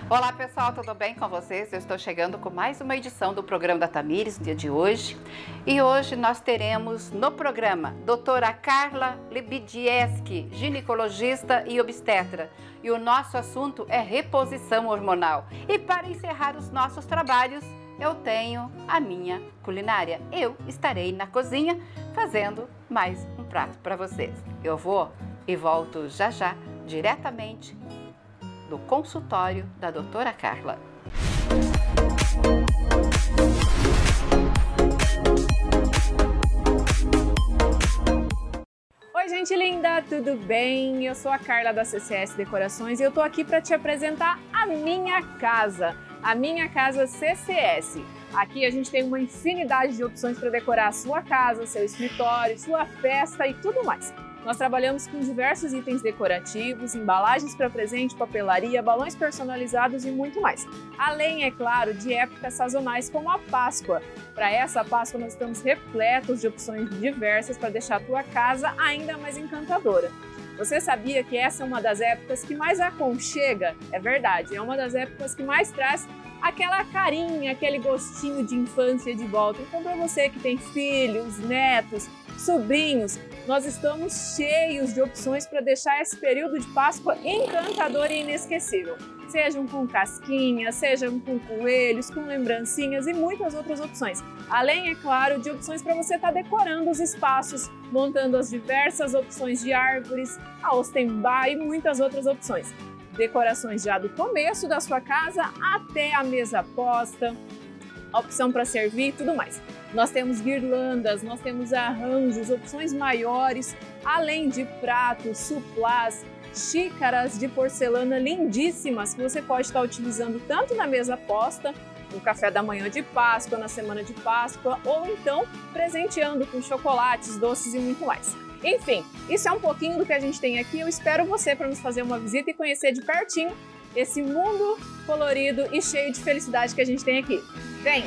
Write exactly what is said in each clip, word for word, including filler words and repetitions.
Olá pessoal, tudo bem com vocês? Eu estou chegando com mais uma edição do programa da Tamires no dia de hoje. E hoje nós teremos no programa doutora Carla Lebedieski, ginecologista e obstetra. E o nosso assunto é reposição hormonal. E para encerrar os nossos trabalhos, eu tenho a minha culinária. Eu estarei na cozinha fazendo mais um prato para vocês. Eu vou e volto já já, diretamente do consultório da doutora Carla. Oi gente linda, tudo bem? Eu sou a Carla da C C S Decorações e eu tô aqui para te apresentar a minha casa, a minha casa C C S. Aqui a gente tem uma infinidade de opções para decorar a sua casa, seu escritório, sua festa e tudo mais. Nós trabalhamos com diversos itens decorativos, embalagens para presente, papelaria, balões personalizados e muito mais. Além, é claro, de épocas sazonais como a Páscoa. Para essa Páscoa nós estamos repletos de opções diversas para deixar a tua casa ainda mais encantadora. Você sabia que essa é uma das épocas que mais aconchega? É verdade, é uma das épocas que mais traz aquela carinha, aquele gostinho de infância de volta. Então, para você que tem filhos, netos, sobrinhos, nós estamos cheios de opções para deixar esse período de Páscoa encantador e inesquecível. Sejam com casquinhas, sejam com coelhos, com lembrancinhas e muitas outras opções. Além, é claro, de opções para você estar decorando os espaços, montando as diversas opções de árvores, a Ostenbar e muitas outras opções. Decorações já do começo da sua casa até a mesa posta, a opção para servir e tudo mais. Nós temos guirlandas, nós temos arranjos, opções maiores, além de pratos, suplás, xícaras de porcelana lindíssimas que você pode estar utilizando tanto na mesa posta, no café da manhã de Páscoa, na semana de Páscoa, ou então presenteando com chocolates, doces e muito mais. Enfim, isso é um pouquinho do que a gente tem aqui. Eu espero você para nos fazer uma visita e conhecer de pertinho esse mundo colorido e cheio de felicidade que a gente tem aqui. Vem!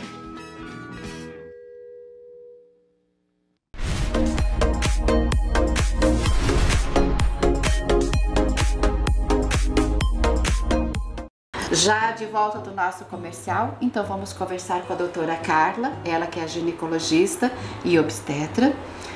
Já de volta do nosso comercial, então vamos conversar com a doutora Carla, ela que é ginecologista e obstetra,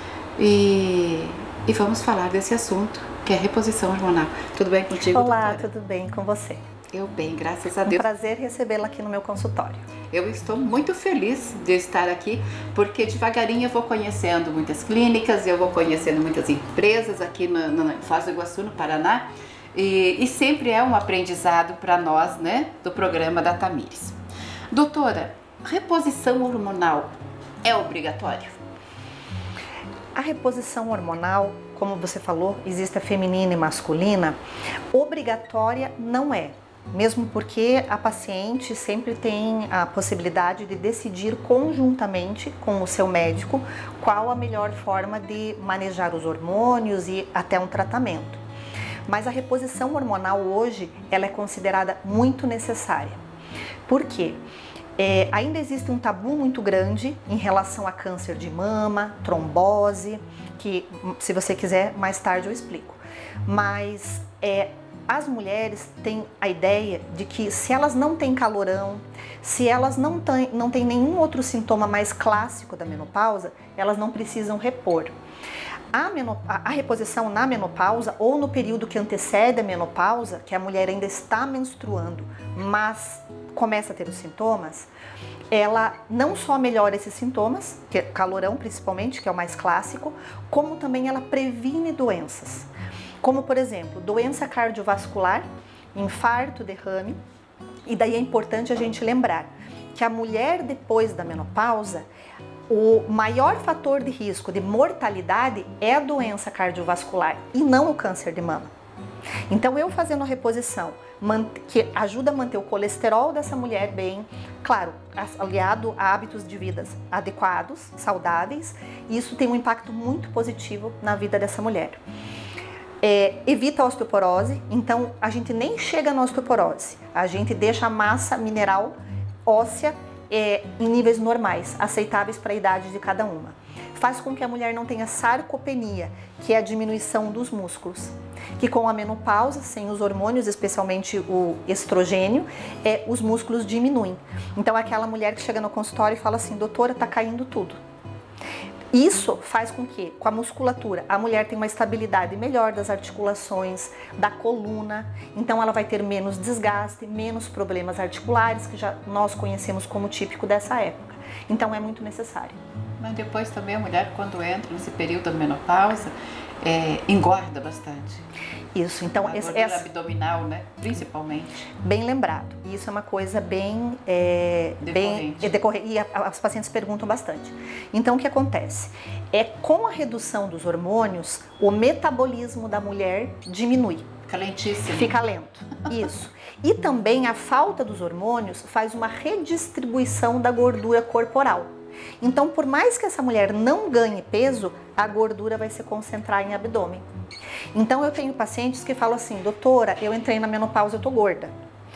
e, e vamos falar desse assunto, que é reposição hormonal. Tudo bem contigo, Olá, doutora? tudo bem com você? Eu bem, graças a Um Deus. prazer recebê-la aqui no meu consultório. Eu estou muito feliz de estar aqui, porque devagarinho eu vou conhecendo muitas clínicas, eu vou conhecendo muitas empresas aqui no, no, em Foz do Iguaçu, no Paraná, e, e sempre é um aprendizado para nós, né, do programa da Tamires. Doutora, reposição hormonal é obrigatório? A reposição hormonal, como você falou, existe a feminina e masculina, obrigatória não é. Mesmo porque a paciente sempre tem a possibilidade de decidir conjuntamente com o seu médico qual a melhor forma de manejar os hormônios e até um tratamento. Mas a reposição hormonal hoje ela é considerada muito necessária. Por quê? É, ainda existe um tabu muito grande em relação a câncer de mama, trombose, que se você quiser mais tarde eu explico. Mas é, as mulheres têm a ideia de que se elas não têm calorão, se elas não têm, não têm nenhum outro sintoma mais clássico da menopausa, elas não precisam repor. A, menopausa, a reposição na menopausa ou no período que antecede a menopausa, que a mulher ainda está menstruando, mas começa a ter os sintomas, ela não só melhora esses sintomas, que é calorão principalmente, que é o mais clássico, como também ela previne doenças. Como, por exemplo, doença cardiovascular, infarto, derrame. E daí é importante a gente lembrar que a mulher depois da menopausa, o maior fator de risco de mortalidade é a doença cardiovascular e não o câncer de mama. Então eu fazendo a reposição, que ajuda a manter o colesterol dessa mulher bem, claro, aliado a hábitos de vida adequados, saudáveis, e isso tem um impacto muito positivo na vida dessa mulher. É, evita a osteoporose, então a gente nem chega na osteoporose, a gente deixa a massa mineral óssea é, em níveis normais, aceitáveis para a idade de cada uma. faz com que a mulher não tenha sarcopenia, que é a diminuição dos músculos. Que com a menopausa, sem os hormônios, especialmente o estrogênio, é, os músculos diminuem. Então aquela mulher que chega no consultório e fala assim, doutora, tá caindo tudo. Isso faz com que, com a musculatura, a mulher tenha uma estabilidade melhor das articulações, da coluna, então ela vai ter menos desgaste, menos problemas articulares, que já nós conhecemos como típico dessa época. Então é muito necessário. Mas depois também a mulher, quando entra nesse período da menopausa, é, engorda bastante. Isso, então... A esse, gordura essa, abdominal, né? Principalmente. Bem lembrado. Isso é uma coisa bem... É, bem é decorrente. E a, as pacientes perguntam bastante. Então, o que acontece? É com a redução dos hormônios, o metabolismo da mulher diminui. Fica lentíssimo. Fica lento, isso. E também a falta dos hormônios faz uma redistribuição da gordura corporal. Então, por mais que essa mulher não ganhe peso, a gordura vai se concentrar em abdômen. Então, eu tenho pacientes que falam assim, doutora, eu entrei na menopausa, eu tô gorda.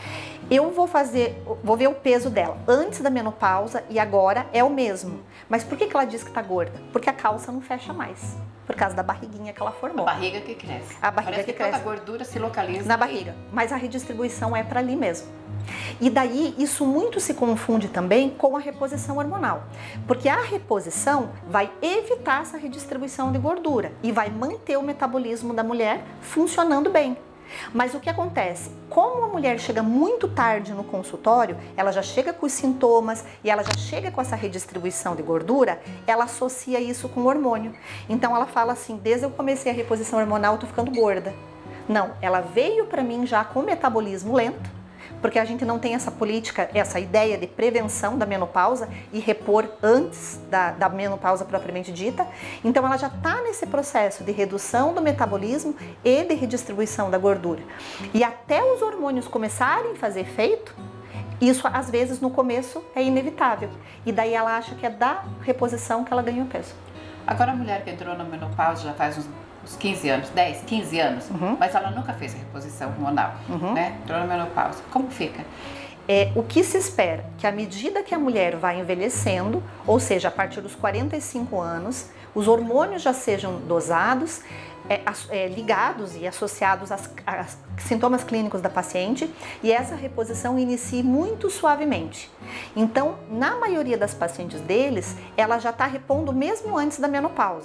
Eu vou fazer, vou ver o peso dela antes da menopausa e agora é o mesmo. Mas por que que ela diz que tá gorda? Porque a calça não fecha mais, por causa da barriguinha que ela formou. A barriga que cresce. A barriga Parece que, que cresce. toda a gordura se localiza na barriga, mas a redistribuição é para ali mesmo. E daí isso muito se confunde também com a reposição hormonal, porque a reposição vai evitar essa redistribuição de gordura e vai manter o metabolismo da mulher funcionando bem. Mas o que acontece? Como a mulher chega muito tarde no consultório, ela já chega com os sintomas e ela já chega com essa redistribuição de gordura, ela associa isso com o hormônio. Então ela fala assim, desde eu comecei a reposição hormonal eu tô ficando gorda. Não, ela veio para mim já com metabolismo lento, porque a gente não tem essa política, essa ideia de prevenção da menopausa e repor antes da, da menopausa propriamente dita. Então ela já está nesse processo de redução do metabolismo e de redistribuição da gordura. E até os hormônios começarem a fazer efeito, isso às vezes no começo é inevitável. E daí ela acha que é da reposição que ela ganhou peso. Agora a mulher que entrou na menopausa já faz uns uns quinze anos, dez, quinze anos, uhum. mas ela nunca fez a reposição hormonal, uhum. né? Entrou na menopausa. Como fica? É, o que se espera? Que à medida que a mulher vai envelhecendo, ou seja, a partir dos quarenta e cinco anos, os hormônios já sejam dosados, é, é, ligados e associados às, às sintomas clínicos da paciente e essa reposição inicie muito suavemente. Então, na maioria das pacientes deles, ela já está repondo mesmo antes da menopausa.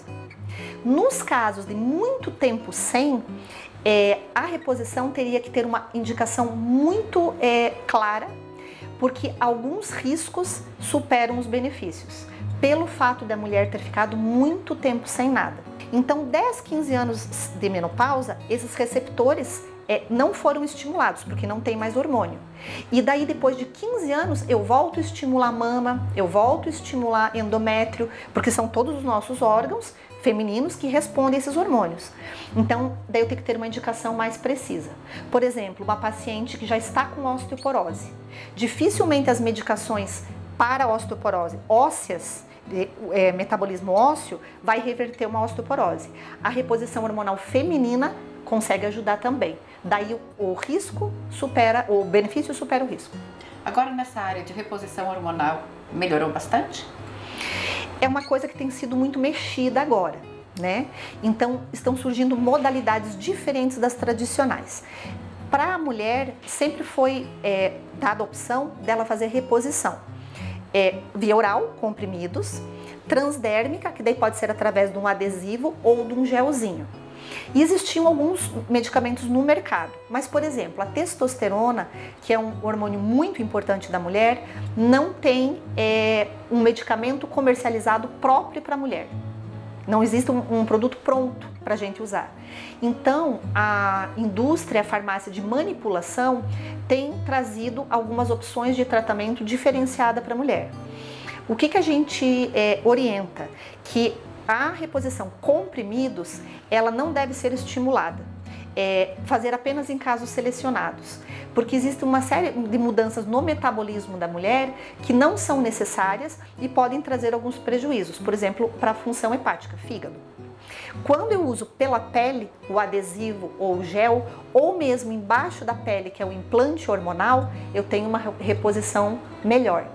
Nos casos de muito tempo sem, é, a reposição teria que ter uma indicação muito é, clara, porque alguns riscos superam os benefícios, pelo fato da mulher ter ficado muito tempo sem nada. Então, dez, quinze anos de menopausa, esses receptores é, não foram estimulados, porque não tem mais hormônio. E daí, depois de quinze anos, eu volto a estimular a mama, eu volto a estimular endométrio, porque são todos os nossos órgãos femininos que respondem a esses hormônios. Então, daí eu tenho que ter uma indicação mais precisa. Por exemplo, uma paciente que já está com osteoporose. Dificilmente as medicações para osteoporose ósseas, de é, metabolismo ósseo, vai reverter uma osteoporose. A reposição hormonal feminina consegue ajudar também. Daí o, o risco supera, o benefício supera o risco. Agora nessa área de reposição hormonal, melhorou bastante? É uma coisa que tem sido muito mexida agora, né? Então estão surgindo modalidades diferentes das tradicionais. Para a mulher sempre foi é, dada a opção dela fazer reposição. É, via oral, comprimidos, transdérmica, que daí pode ser através de um adesivo ou de um gelzinho. E existiam alguns medicamentos no mercado, mas, por exemplo, a testosterona, que é um hormônio muito importante da mulher, não tem é, um medicamento comercializado próprio para a mulher. Não existe um, um produto pronto para a gente usar. Então, a indústria, a farmácia de manipulação tem trazido algumas opções de tratamento diferenciada para a mulher. O que, que a gente é, orienta? Que a reposição comprimidos, ela não deve ser estimulada, é, fazer apenas em casos selecionados, porque existe uma série de mudanças no metabolismo da mulher que não são necessárias e podem trazer alguns prejuízos, por exemplo, para a função hepática, fígado. Quando eu uso pela pele o adesivo ou o gel, ou mesmo embaixo da pele, que é o implante hormonal, eu tenho uma reposição melhor.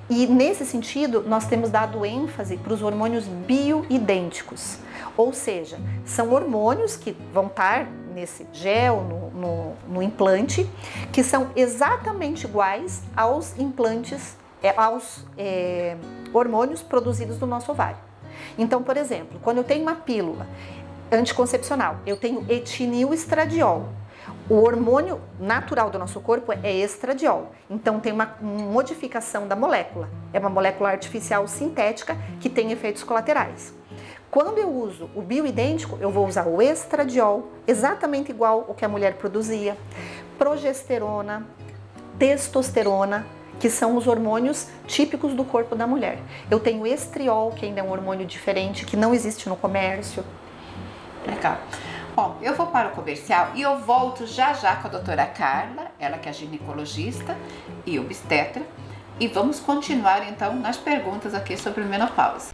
E nesse sentido, nós temos dado ênfase para os hormônios bioidênticos, ou seja, são hormônios que vão estar nesse gel, no, no, no implante, que são exatamente iguais aos implantes, aos é, hormônios produzidos no nosso ovário. Então, por exemplo, quando eu tenho uma pílula anticoncepcional, eu tenho etinil-estradiol. O hormônio natural do nosso corpo é estradiol, então tem uma modificação da molécula, é uma molécula artificial sintética que tem efeitos colaterais. Quando eu uso o bioidêntico, eu vou usar o estradiol, exatamente igual ao que a mulher produzia, progesterona, testosterona, que são os hormônios típicos do corpo da mulher. Eu tenho estriol, que ainda é um hormônio diferente, que não existe no comércio. Legal. Bom, eu vou para o comercial e eu volto já já com a doutora Carla, ela que é ginecologista e obstetra, e vamos continuar então nas perguntas aqui sobre menopausa.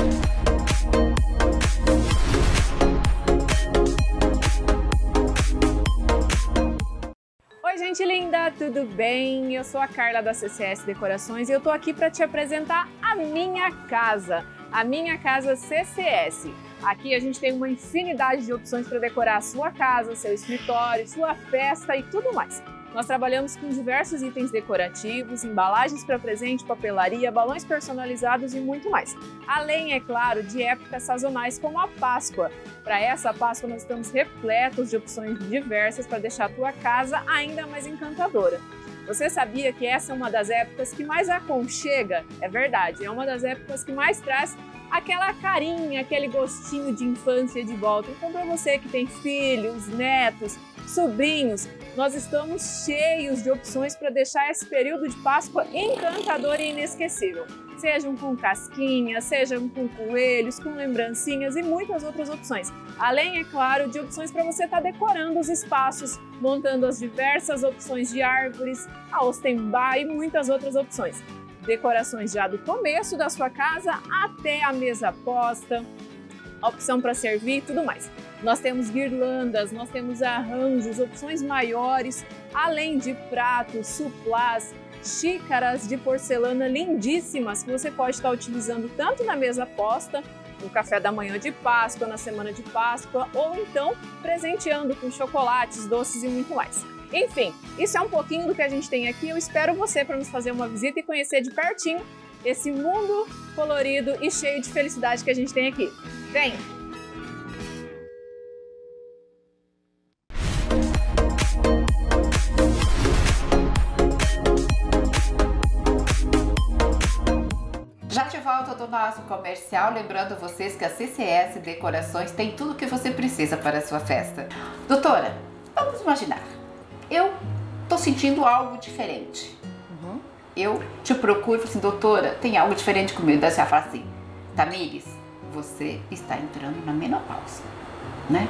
Oi, gente linda, tudo bem? Eu sou a Carla da C C S Decorações e eu tô aqui para te apresentar a minha casa, a minha casa C C S. Aqui a gente tem uma infinidade de opções para decorar a sua casa, seu escritório, sua festa e tudo mais. Nós trabalhamos com diversos itens decorativos, embalagens para presente, papelaria, balões personalizados e muito mais. Além, é claro, de épocas sazonais como a Páscoa. Para essa Páscoa nós estamos repletos de opções diversas para deixar a tua casa ainda mais encantadora. Você sabia que essa é uma das épocas que mais aconchega? É verdade, é uma das épocas que mais traz aquela carinha, aquele gostinho de infância de volta. Então, para você que tem filhos, netos, sobrinhos, nós estamos cheios de opções para deixar esse período de Páscoa encantador e inesquecível. Sejam com casquinhas, sejam com coelhos, com lembrancinhas e muitas outras opções. Além, é claro, de opções para você estar tá decorando os espaços, montando as diversas opções de árvores, a Ostenbar e muitas outras opções. Decorações já do começo da sua casa até a mesa posta, a opção para servir e tudo mais. Nós temos guirlandas, nós temos arranjos, opções maiores, além de pratos, suplás, xícaras de porcelana lindíssimas que você pode estar utilizando tanto na mesa posta, no café da manhã de Páscoa, na semana de Páscoa, ou então presenteando com chocolates, doces e muito mais. Enfim, isso é um pouquinho do que a gente tem aqui. Eu espero você para nos fazer uma visita e conhecer de pertinho esse mundo colorido e cheio de felicidade que a gente tem aqui. Vem! Já de volta do nosso comercial, lembrando vocês que a C C S Decorações tem tudo o que você precisa para a sua festa. Doutora, vamos imaginar. Eu tô sentindo algo diferente. Uhum. Eu te procuro e falo assim, doutora, tem algo diferente comigo? Daí você fala assim, Tamires, você está entrando na menopausa, né?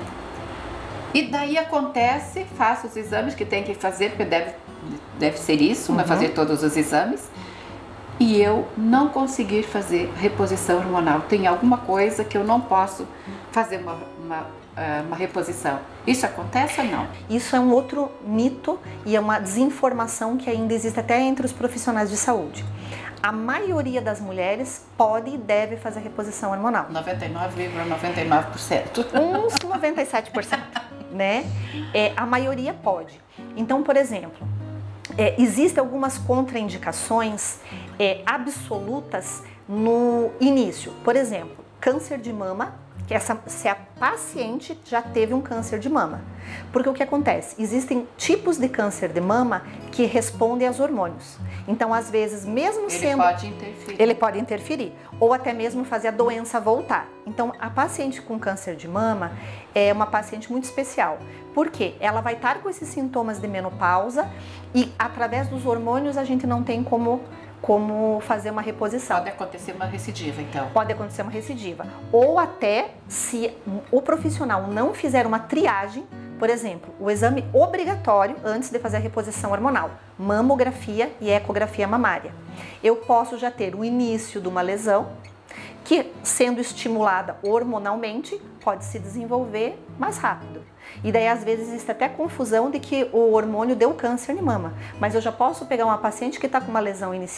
E daí acontece, faço os exames que tem que fazer, porque deve, deve ser isso, uhum. né? Fazer todos os exames. E eu não conseguir fazer reposição hormonal. Tem alguma coisa que eu não posso fazer uma, uma uma reposição. Isso acontece ou não? Isso é um outro mito e é uma desinformação que ainda existe até entre os profissionais de saúde. A maioria das mulheres pode e deve fazer reposição hormonal. noventa e nove vírgula noventa e nove por cento. Uns noventa e sete por cento, né? É, a maioria pode. Então, por exemplo, é, existem algumas contraindicações é, absolutas no início. Por exemplo, câncer de mama, que essa, se a paciente já teve um câncer de mama. Porque o que acontece? Existem tipos de câncer de mama que respondem aos hormônios. Então, às vezes, mesmo ele sendo... Ele pode interferir. Ele pode interferir. Ou até mesmo fazer a doença voltar. Então, a paciente com câncer de mama é uma paciente muito especial. Por quê? Ela vai estar com esses sintomas de menopausa e, através dos hormônios, a gente não tem como... como fazer uma reposição. Pode acontecer uma recidiva, então. Pode acontecer uma recidiva. Ou até, se o profissional não fizer uma triagem, por exemplo, o exame obrigatório antes de fazer a reposição hormonal, mamografia e ecografia mamária. Eu posso já ter o início de uma lesão que, sendo estimulada hormonalmente, pode se desenvolver mais rápido. E daí, às vezes, existe até confusão de que o hormônio deu câncer de mama. Mas eu já posso pegar uma paciente que está com uma lesão inicial.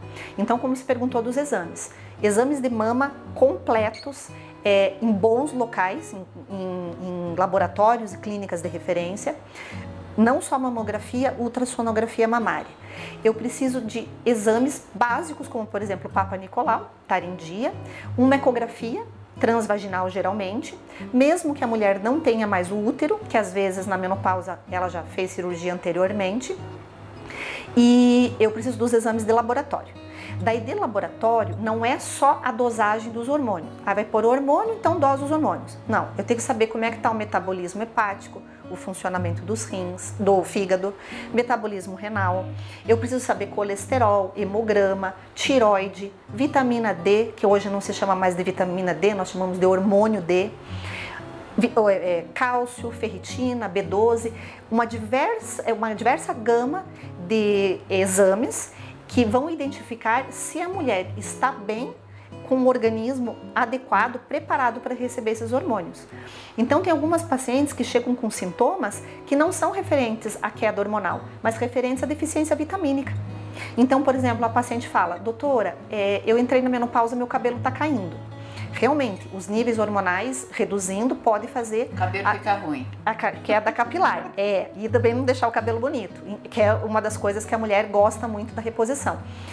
Então, como se perguntou dos exames, exames de mama completos, é, em bons locais, em, em, em laboratórios e clínicas de referência, não só mamografia, ultrassonografia mamária. Eu preciso de exames básicos, como por exemplo, Papa Nicolau, estar em dia, uma ecografia, transvaginal geralmente, mesmo que a mulher não tenha mais o útero, que às vezes na menopausa ela já fez cirurgia anteriormente, e eu preciso dos exames de laboratório. Daí de laboratório não é só a dosagem dos hormônios. Ah, vai pôr hormônio, então dosa os hormônios. Não, eu tenho que saber como é que está o metabolismo hepático, o funcionamento dos rins, do fígado, metabolismo renal. Eu preciso saber colesterol, hemograma, tiroide, vitamina D, que hoje não se chama mais de vitamina D, nós chamamos de hormônio D, cálcio, ferritina, B doze, uma diversa, uma diversa gama de exames que vão identificar se a mulher está bem, com um organismo adequado, preparado para receber esses hormônios. Então tem algumas pacientes que chegam com sintomas que não são referentes à queda hormonal, mas referentes à deficiência vitamínica. Então, por exemplo, a paciente fala, doutora, é, eu entrei na menopausa, meu cabelo está caindo. Realmente, os níveis hormonais reduzindo pode fazer... O cabelo a, fica ruim. A queda capilar, é, e também não deixar o cabelo bonito, que é uma das coisas que a mulher gosta muito da reposição.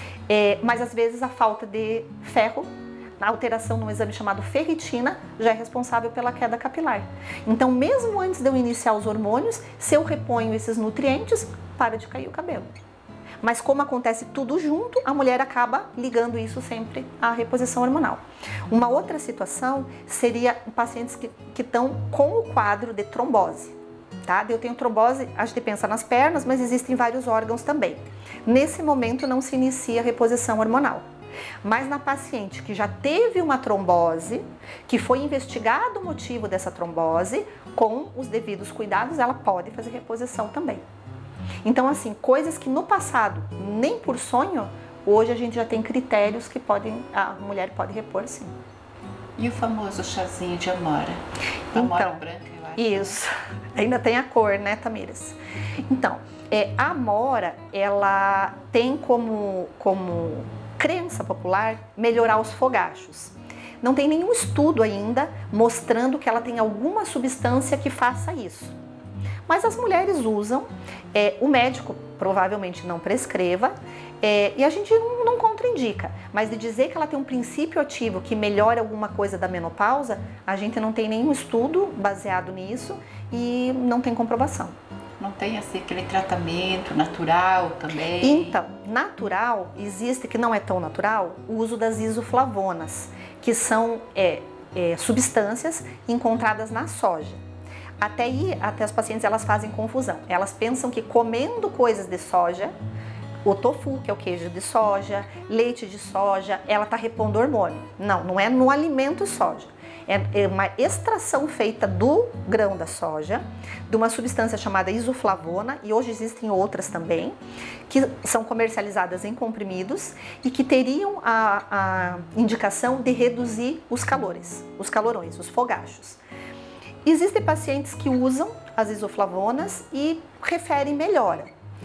É, mas às vezes a falta de ferro, a alteração no exame chamado ferritina, já é responsável pela queda capilar. Então, mesmo antes de eu iniciar os hormônios, se eu reponho esses nutrientes, para de cair o cabelo. Mas como acontece tudo junto, a mulher acaba ligando isso sempre à reposição hormonal. Uma outra situação seria pacientes que, que estão com o quadro de trombose. Tá? Eu tenho trombose, a gente pensa nas pernas, mas existem vários órgãos também. Nesse momento não se inicia a reposição hormonal. Mas na paciente que já teve uma trombose, que foi investigado o motivo dessa trombose, com os devidos cuidados, ela pode fazer reposição também. Então, assim, coisas que no passado, nem por sonho, hoje a gente já tem critérios que podem, a mulher pode repor, sim. E o famoso chazinho de amora? Amora então, branca, eu acho. Isso. Ainda tem a cor, né, Tamires? Então, é, a amora, ela tem como, como crença popular melhorar os fogachos. Não tem nenhum estudo ainda mostrando que ela tem alguma substância que faça isso. Mas as mulheres usam, é, o médico provavelmente não prescreva, é, e a gente não, não contraindica. Mas de dizer que ela tem um princípio ativo que melhora alguma coisa da menopausa, a gente não tem nenhum estudo baseado nisso e não tem comprovação. Não tem assim aquele tratamento natural também? Então, natural, existe, que não é tão natural, o uso das isoflavonas, que são é, é, substâncias encontradas na soja. Até aí, até as pacientes elas fazem confusão. Elas pensam que comendo coisas de soja, o tofu, que é o queijo de soja, leite de soja, ela está repondo hormônio. Não, não é no alimento soja. É uma extração feita do grão da soja, de uma substância chamada isoflavona, e hoje existem outras também, que são comercializadas em comprimidos e que teriam a, a indicação de reduzir os calores, os calorões, os fogachos. Existem pacientes que usam as isoflavonas e referem melhora.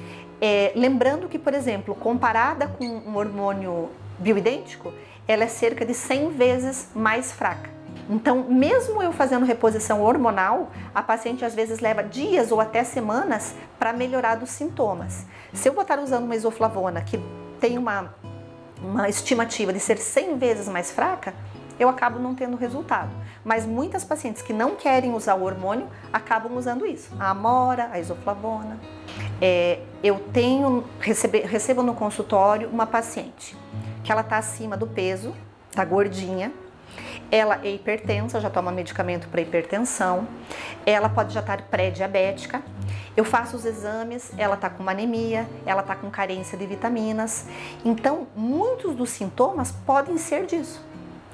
É, lembrando que, por exemplo, comparada com um hormônio bioidêntico, ela é cerca de cem vezes mais fraca. Então, mesmo eu fazendo reposição hormonal, a paciente às vezes leva dias ou até semanas para melhorar dos sintomas. Se eu vou estar usando uma isoflavona que tem uma, uma estimativa de ser cem vezes mais fraca, eu acabo não tendo resultado. Mas muitas pacientes que não querem usar o hormônio acabam usando isso. A amora, a isoflavona. É, eu tenho, recebe, recebo no consultório uma paciente que ela está acima do peso, está gordinha, ela é hipertensa, já toma medicamento para hipertensão, ela pode já estar pré-diabética. Eu faço os exames, ela está com uma anemia, ela está com carência de vitaminas. Então, muitos dos sintomas podem ser disso.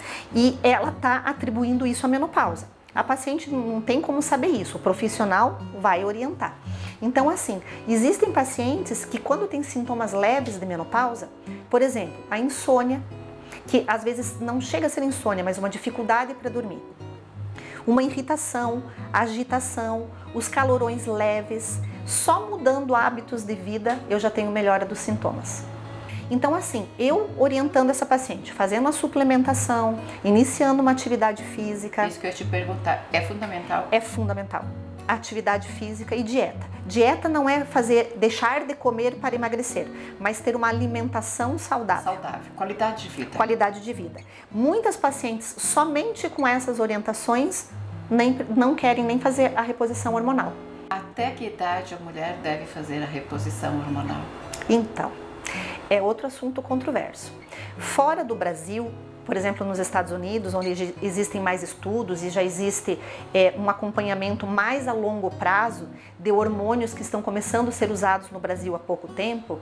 E ela está atribuindo isso à menopausa. A paciente não tem como saber isso, o profissional vai orientar. Então, assim, existem pacientes que quando tem sintomas leves de menopausa, por exemplo, a insônia, que às vezes não chega a ser insônia, mas uma dificuldade para dormir, uma irritação, agitação, os calorões leves, só mudando hábitos de vida eu já tenho melhora dos sintomas. Então, assim, eu orientando essa paciente, fazendo a suplementação, iniciando uma atividade física. Isso que eu ia te perguntar, é fundamental? É fundamental. Atividade física e dieta. Dieta não é fazer, deixar de comer para emagrecer, mas ter uma alimentação saudável. Saudável, qualidade de vida. Qualidade de vida. Muitas pacientes, somente com essas orientações, nem, não querem nem fazer a reposição hormonal. Até que idade a mulher deve fazer a reposição hormonal? Então, é outro assunto controverso. Fora do Brasil, por exemplo, nos Estados Unidos, onde existem mais estudos e já existe é, um acompanhamento mais a longo prazo de hormônios que estão começando a ser usados no Brasil há pouco tempo,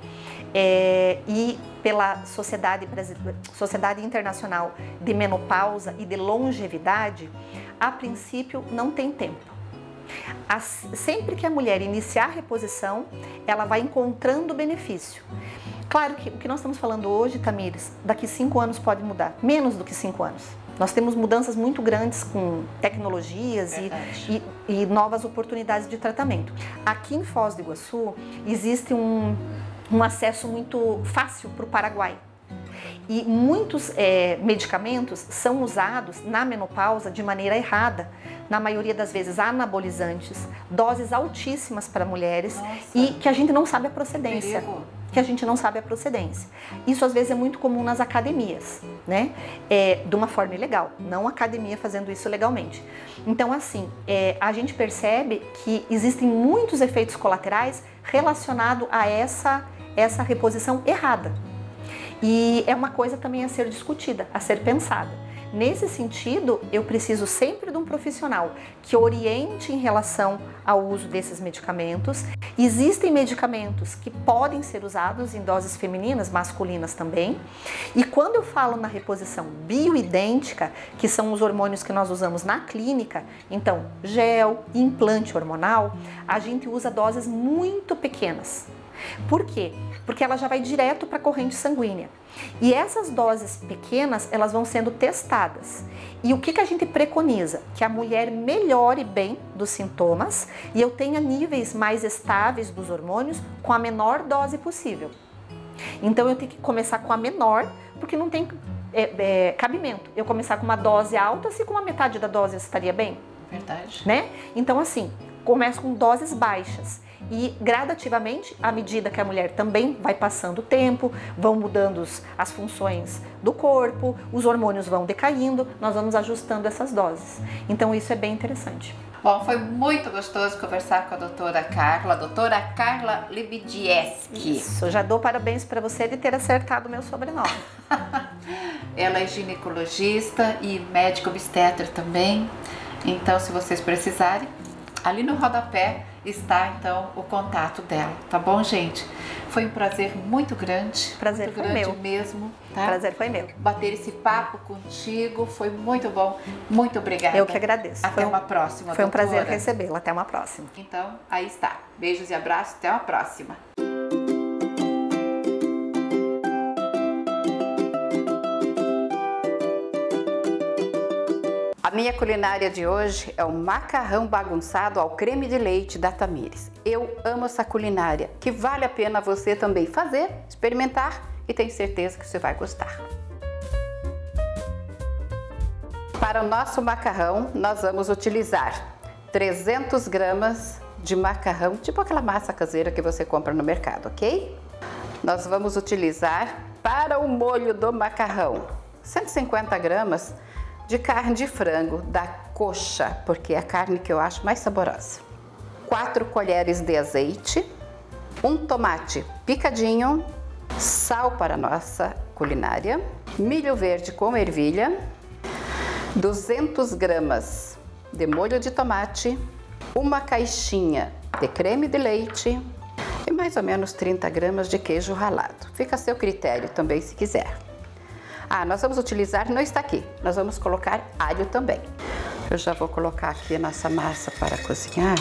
é, e pela Sociedade, Sociedade Internacional de Menopausa e de Longevidade, a princípio não tem tempo. As, sempre que a mulher iniciar a reposição, ela vai encontrando benefício. Claro que o que nós estamos falando hoje, Tamires, daqui cinco anos pode mudar, menos do que cinco anos. Nós temos mudanças muito grandes com tecnologias e, e, e novas oportunidades de tratamento. Aqui em Foz do Iguaçu existe um, um acesso muito fácil para o Paraguai. E muitos é, medicamentos são usados na menopausa de maneira errada, na maioria das vezes anabolizantes, doses altíssimas para mulheres. Nossa. E que a gente não sabe a procedência. Perigo. Que a gente não sabe a procedência. Isso às vezes é muito comum nas academias, né? É, de uma forma ilegal, não a academia fazendo isso legalmente. Então, assim, é, a gente percebe que existem muitos efeitos colaterais relacionados a essa, essa reposição errada. E é uma coisa também a ser discutida, a ser pensada. Nesse sentido, eu preciso sempre de um profissional que oriente em relação ao uso desses medicamentos. Existem medicamentos que podem ser usados em doses femininas, masculinas também. E quando eu falo na reposição bioidêntica, que são os hormônios que nós usamos na clínica, então gel, implante hormonal, a gente usa doses muito pequenas. Por quê? Porque ela já vai direto para a corrente sanguínea. E essas doses pequenas, elas vão sendo testadas. E o que, que a gente preconiza? Que a mulher melhore bem dos sintomas e eu tenha níveis mais estáveis dos hormônios com a menor dose possível. Então eu tenho que começar com a menor, porque não tem é, é, cabimento. Eu começar com uma dose alta, se com a metade da dose estaria bem. Verdade. Né? Então assim, começo com doses baixas. E gradativamente, à medida que a mulher também vai passando o tempo, vão mudando as funções do corpo, os hormônios vão decaindo, nós vamos ajustando essas doses. Então isso é bem interessante. Bom, foi muito gostoso conversar com a doutora Carla, a doutora Carla Lebedieski. Isso, já dou parabéns para você de ter acertado o meu sobrenome. Ela é ginecologista e médico obstetra também, então se vocês precisarem, ali no rodapé está então o contato dela, tá bom, gente? Foi um prazer muito grande, prazer muito foi grande meu. mesmo, tá? Prazer foi meu. Bater esse papo contigo foi muito bom, muito obrigada. Eu que agradeço. Até foi um, uma próxima, Foi um doutora. prazer recebê-la, até uma próxima. Então, aí está. Beijos e abraços, até uma próxima. A minha culinária de hoje é o macarrão bagunçado ao creme de leite da Tamires. Eu amo essa culinária, que vale a pena você também fazer, experimentar e tenho certeza que você vai gostar. Para o nosso macarrão, nós vamos utilizar trezentas gramas de macarrão, tipo aquela massa caseira que você compra no mercado, ok? Nós vamos utilizar para o molho do macarrão cento e cinquenta gramas de carne de frango da coxa, porque é a carne que eu acho mais saborosa. quatro colheres de azeite, um tomate picadinho, sal para a nossa culinária, milho verde com ervilha, duzentas gramas de molho de tomate, uma caixinha de creme de leite e mais ou menos trinta gramas de queijo ralado. Fica a seu critério também se quiser. Ah, nós vamos utilizar, não está aqui, nós vamos colocar alho também. Eu já vou colocar aqui a nossa massa para cozinhar.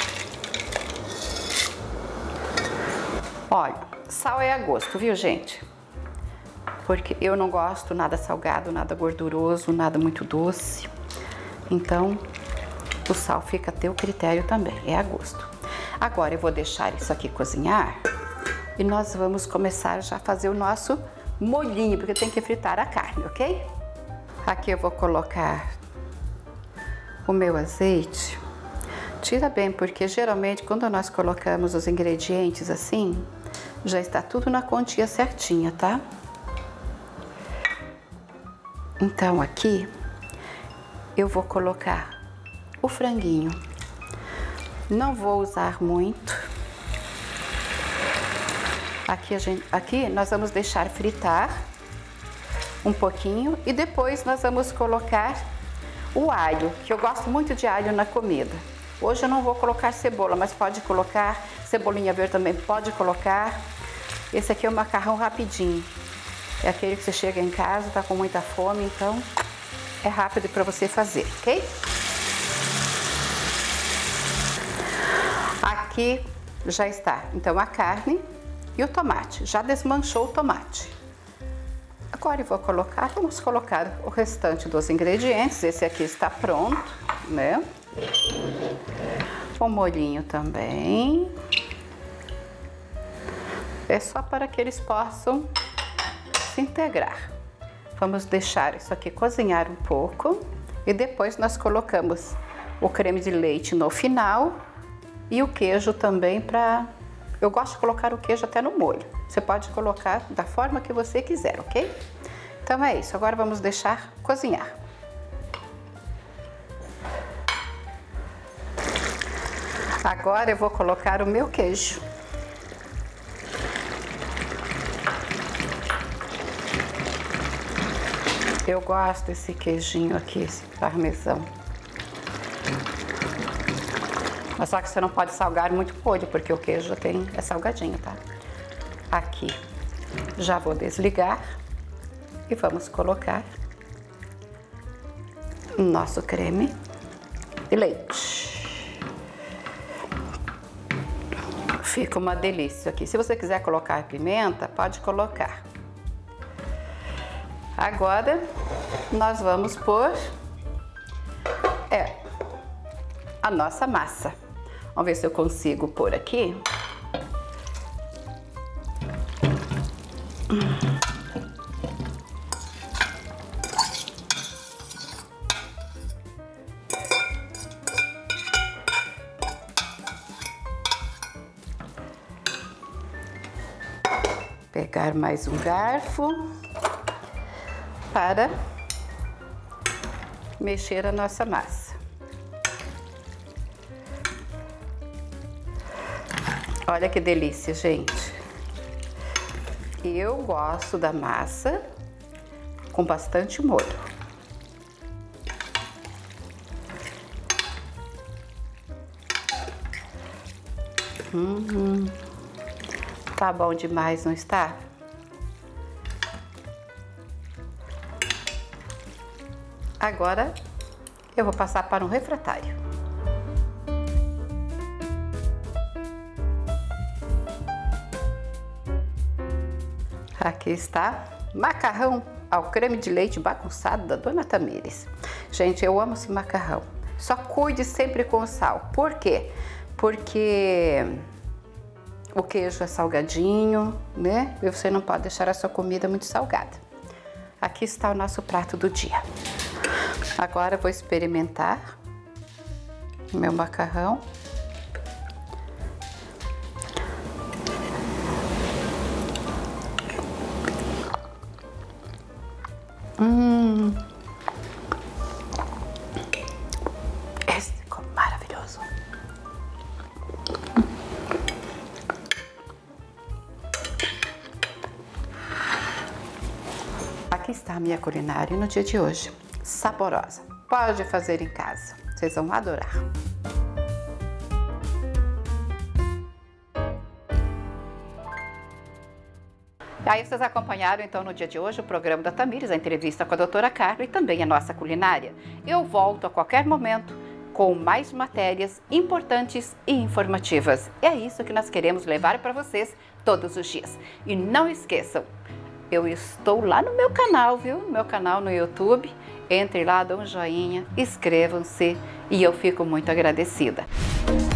Olha, sal é a gosto, viu, gente? Porque eu não gosto nada salgado, nada gorduroso, nada muito doce. Então, o sal fica a teu critério também, é a gosto. Agora eu vou deixar isso aqui cozinhar E nós vamos começar já a fazer o nosso molhinho, porque tem que fritar a carne, ok? Aqui eu vou colocar o meu azeite. Tira bem, porque geralmente quando nós colocamos os ingredientes assim, já está tudo na quantia certinha, tá? Então aqui eu vou colocar o franguinho. Não vou usar muito. Aqui, a gente, aqui nós vamos deixar fritar um pouquinho e depois nós vamos colocar o alho, que eu gosto muito de alho na comida. Hoje eu não vou colocar cebola, mas pode colocar, cebolinha verde também pode colocar. Esse aqui é o macarrão rapidinho. É aquele que você chega em casa, tá com muita fome, então é rápido para você fazer, ok? Aqui já está, então, a carne e o tomate. Já desmanchou o tomate. Agora eu vou colocar, vamos colocar o restante dos ingredientes. Esse aqui está pronto, né? O molhinho também. É só para que eles possam se integrar. Vamos deixar isso aqui cozinhar um pouco e depois nós colocamos o creme de leite no final e o queijo também para... Eu gosto de colocar o queijo até no molho. Você pode colocar da forma que você quiser, ok? Então é isso. Agora vamos deixar cozinhar. Agora eu vou colocar o meu queijo. Eu gosto desse queijinho aqui, esse parmesão. Mas só que você não pode salgar muito molho, porque o queijo já tem, é salgadinho, tá? Aqui já vou desligar e vamos colocar o nosso creme de leite. Fica uma delícia aqui. Se você quiser colocar pimenta, pode colocar. Agora nós vamos pôr é, a nossa massa. Vamos ver se eu consigo pôr aqui. Pegar mais um garfo para mexer a nossa massa. Olha que delícia, gente. Eu gosto da massa com bastante molho. Hum, tá bom demais, não está? Agora eu vou passar para um refratário. Aqui está macarrão ao creme de leite bagunçado da Dona Tamires. Gente, eu amo esse macarrão. Só cuide sempre com o sal. Por quê? Porque o queijo é salgadinho, né? E você não pode deixar a sua comida muito salgada. Aqui está o nosso prato do dia. Agora eu vou experimentar o meu macarrão. Hum. Esse ficou maravilhoso. Aqui está a minha culinária no dia de hoje. Saborosa. Pode fazer em casa. Vocês vão adorar. E aí vocês acompanharam então no dia de hoje o programa da Tamires, a entrevista com a doutora Carla e também a nossa culinária. Eu volto a qualquer momento com mais matérias importantes e informativas. É isso que nós queremos levar para vocês todos os dias. E não esqueçam, eu estou lá no meu canal, viu? No meu canal no YouTube. Entre lá, dão um joinha, inscrevam-se e eu fico muito agradecida.